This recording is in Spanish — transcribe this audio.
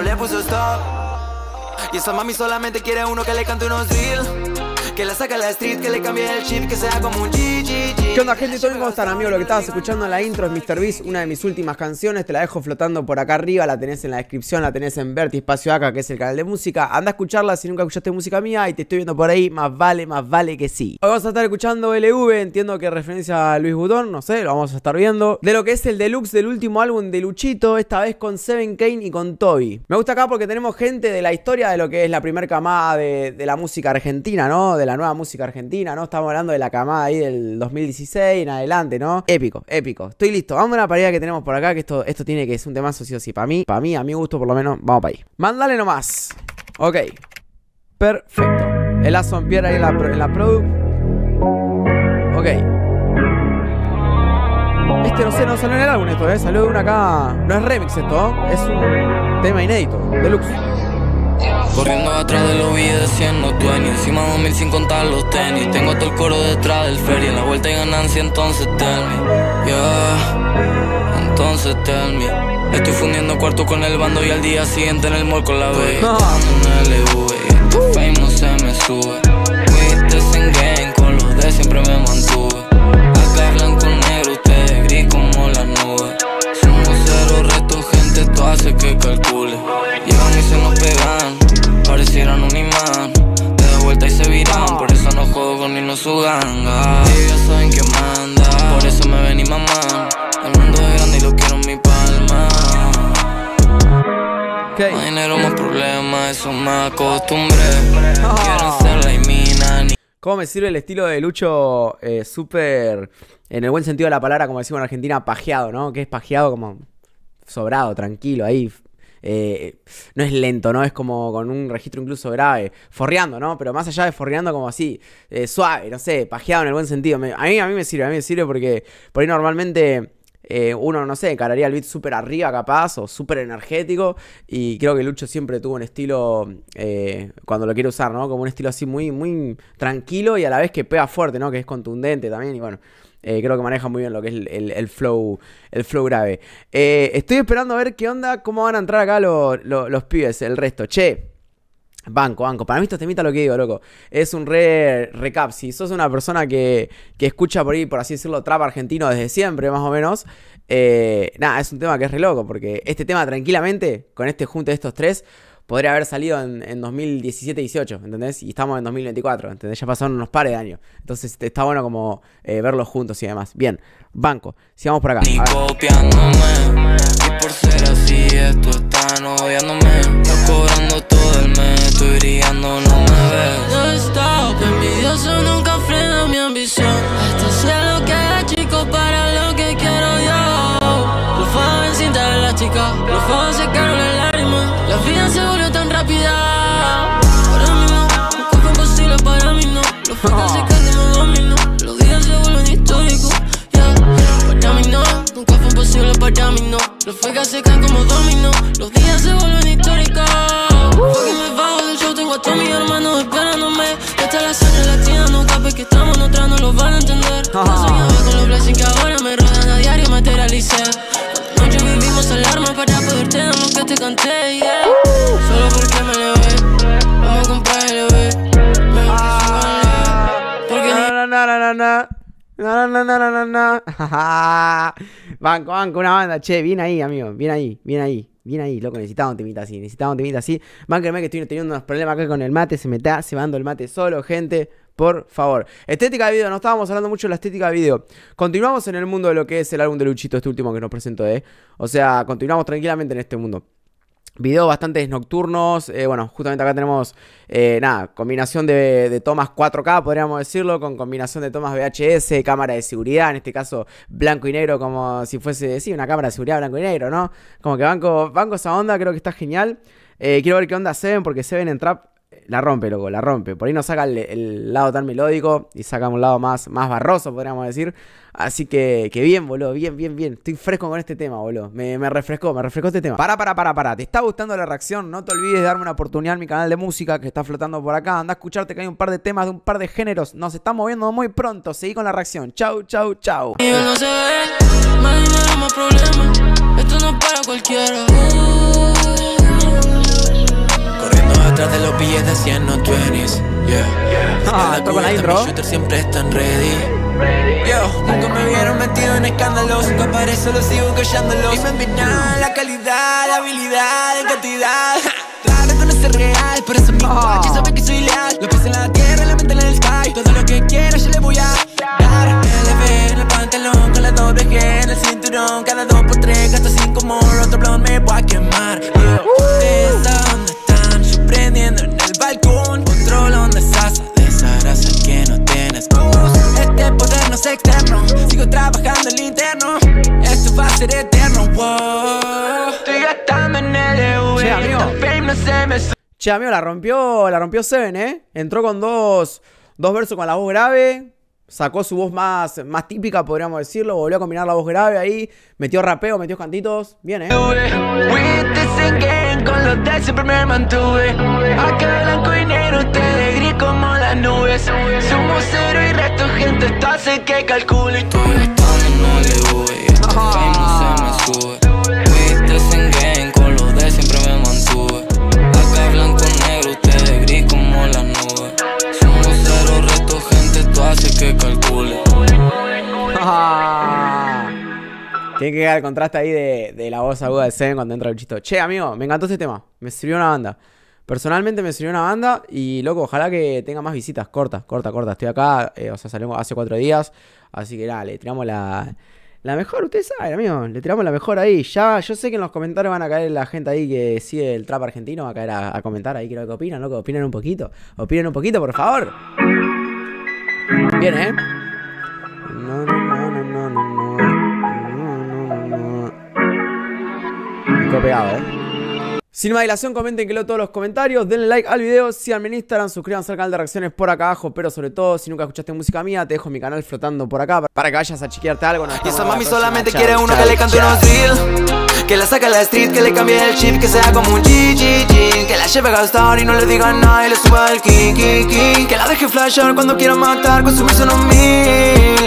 le puso stop. Y esa mami solamente quiere uno que le cante unos drill, que la saca a la street, que le cambie el chip, que sea como un GGG. ¿Qué onda, gente? ¿Cómo están, amigos? Lo que estabas escuchando en la intro es Mr. Beast, una de mis últimas canciones. Te la dejo flotando por acá arriba, la tenés en la descripción, la tenés en Verti Espacio Acá, que es el canal de música. Anda a escucharla si nunca escuchaste música mía y te estoy viendo por ahí, más vale que sí. Hoy vamos a estar escuchando LV, entiendo que referencia a Luis Butón, no sé, lo vamos a estar viendo. De lo que es el deluxe del último álbum de Luchito, esta vez con Seven Kane y con Toby. Me gusta acá porque tenemos gente de la historia de lo que es la primera camada de la música argentina, ¿no? De la nueva música argentina, ¿no? Estamos hablando de la camada ahí del 2016 en adelante, ¿no? Épico, épico. Estoy listo. Vamos a una pareja que tenemos por acá, que esto tiene que ser un temazo sí o sí. Para mí, a mi gusto por lo menos, vamos para ahí. Mándale nomás. Ok. Perfecto. El Aston Pierre ahí en la produ. Ok. No sé, no salió en el álbum esto, salió de una acá. No es remix esto, es un tema inédito, deluxe. Corriendo atrás de los billetes de 100, no 20. Encima 2000 sin contar los tenis. Tengo todo el coro detrás del ferry. En la vuelta y ganancia, entonces tell me. Yeah, entonces tell me. Estoy fundiendo cuarto con el bando y al día siguiente en el mall con la B. Estando en LV y este fame no se me sube. Fuiste en game, con los de siempre me mantuve. Acá blanco negro, ustedes gris como la nube. Somos cero reto, gente, esto hace que calcule. Llegan y se nos pegan, parecieran un imán. Te da vuelta y se viran, por eso no juego con ni no su ganga. Ellos ya saben que manda, por eso me ven y mamá. El mundo es grande y lo quiero en mi palma. Okay. Más dinero, más problemas, eso me acostumbré. Quieren ser la imina. ¿Cómo me sirve el estilo de Lucho súper, en el buen sentido de la palabra, como decimos en Argentina, pajeado, ¿no? Que es pajeado como sobrado, tranquilo, ahí. No es lento, ¿no? Es como con un registro incluso grave, forreando, ¿no? Pero más allá de forreando, como así, suave, no sé, pajeado en el buen sentido. A mí me sirve porque por ahí normalmente uno, no sé, encararía el beat súper arriba capaz o súper energético, y creo que Lucho siempre tuvo un estilo, cuando lo quiere usar, ¿no? Como un estilo así muy tranquilo y a la vez que pega fuerte, ¿no? Que es contundente también y bueno. Creo que maneja muy bien lo que es el flow grave. Estoy esperando a ver qué onda, cómo van a entrar acá los pibes, el resto. Che, banco. Para mí estos temitas, lo que digo, loco, es un recap. Si sos una persona que escucha por ahí, por así decirlo, trap argentino desde siempre, más o menos, nada, es un tema que es re loco, porque este tema tranquilamente, con este junte de estos tres, podría haber salido en 2017-18, ¿entendés? Y estamos en 2024, ¿entendés? Ya pasaron unos pares de años. Entonces está bueno como verlos juntos y demás. Bien, banco. Sigamos por acá. Ni copiándome. Y por ser así, esto están odiándome. Yo cobrando todo el mes, estoy brillando, no me ves. No stop, envidioso nunca frena mi ambición. Esto sé lo que es, chico, para lo que quiero yo. Los fans en cinta de la chica, los fans secaron las lágrimas. La vida se volvió tan rápida. Para mí no, nunca fue posible para mí no. Los fans se caen y me dominó. Los días se vuelven históricos. Yeah. Para mí no, nunca fue posible para mí no. Los fecas se caen como dominó. Los días se vuelven históricos. Porque me bajo del show, tengo a todos mis hermanos esperándome. Esta la sangre latina, no capes que estamos nosotras, no lo van a entender. No soñaba con los blessings que ahora me rodean a diario, materialicé. Noche vivimos alarma para poderte dar lo que te canté, yeah. Solo porque me levé, vamos a comprar LV. Banco, una banda, che, bien ahí, amigo, bien ahí, loco, necesitaba un temita así. Bánquenme que estoy teniendo unos problemas acá con el mate, se me está cebando el mate solo, gente. Por favor. Estética de video, no estábamos hablando mucho de la estética de video. Continuamos en el mundo de lo que es el álbum de Luchito, este último que nos presentó, O sea, continuamos tranquilamente en este mundo. Videos bastante nocturnos, bueno, justamente acá tenemos, nada, combinación de tomas 4K, podríamos decirlo, con combinación de tomas VHS, cámara de seguridad, en este caso blanco y negro, como si fuese, sí, una cámara de seguridad blanco y negro, ¿no? Como que banco esa onda, creo que está genial. Quiero ver qué onda Seven, porque Seven en trap la rompe, loco, la rompe. Por ahí no saca el lado tan melódico y saca un lado más barroso, podríamos decir. Así que bien, boludo, bien. Estoy fresco con este tema, boludo. Me refrescó este tema. Para. ¿Te está gustando la reacción? No te olvides de darme una oportunidad en mi canal de música que está flotando por acá. Anda a escucharte que hay un par de temas de un par de géneros. Nos estamos viendo muy pronto. Seguí con la reacción. Chau. Y no se ve, más dinero, más problemas. Esto no es para cualquiera. billetes de 100, no 20s, yeah. Toco la intro. Mis shooters siempre están ready. Yo, nunca me vieron metido en escándalos. Nunca para eso los sigo callándolos. Y me envidian la calidad, la habilidad, en cantidad. La red no es real, por eso mi guachi sabe que soy leal. Los pies en la tierra, la mente en el sky. Todo lo que quiera yo le voy a dar. LV en el pantalón, con la doble G en el cinturón. Cada 2x3 gasto 5 more. Otro blon me voy a quemar. ¿Ustedes a dónde están? Yo prendiendo en el balcón. Controlo donde sasa de esa grasa que no tienes. Este poder no es externo. Sigo trabajando en el interno. Esto va a ser eterno. Wow. Estoy gastando en LV. Che, amigo. Fame no se me Che, amigo, la rompió Seven, Entró con dos versos con la voz grave. Sacó su voz más típica, podríamos decirlo. Volvió a combinar la voz grave ahí. Metió rapeo, metió cantitos. Bien, con los de siempre me mantuve. Acá blanco y negro, ustedes gris como las nubes. Somos cero y resto gente, esto hace que calcule. Estoy estando en LV y este fame no se me sube. Fuiste en game, con los de siempre me mantuve. Acá blanco y negro, ustedes gris como las nubes. Somos cero, resto gente, esto hace que calcule. Tiene que quedar el contraste ahí de la voz aguda de Seven cuando entra el chito. Che, amigo, me encantó este tema. Me sirvió una banda. Personalmente me sirvió una banda. Y, loco, ojalá que tenga más visitas. Corta. Estoy acá, o sea, salió hace 4 días. Así que nada, le tiramos la mejor. Ustedes saben, amigo, le tiramos la mejor ahí. Ya, yo sé que en los comentarios van a caer la gente ahí que sigue el trap argentino. Va a caer a comentar ahí, creo que opinan, loco. Opinen un poquito, por favor. Bien, Pegado, Sin más dilación, comenten que leo todos los comentarios, denle like al video, síganme en Instagram, suscríbanse al canal de reacciones por acá abajo, pero sobre todo, si nunca escuchaste música mía, te dejo mi canal flotando por acá para que vayas a chequearte algo. Y esa mami solamente quiere uno que le cante unos drill, que la saque a la street, que le cambie el chip, que sea como un G, que la lleve a gastar y no le diga nada y le suba el ki, que la deje flashar cuando quiera matar con su unos 1000.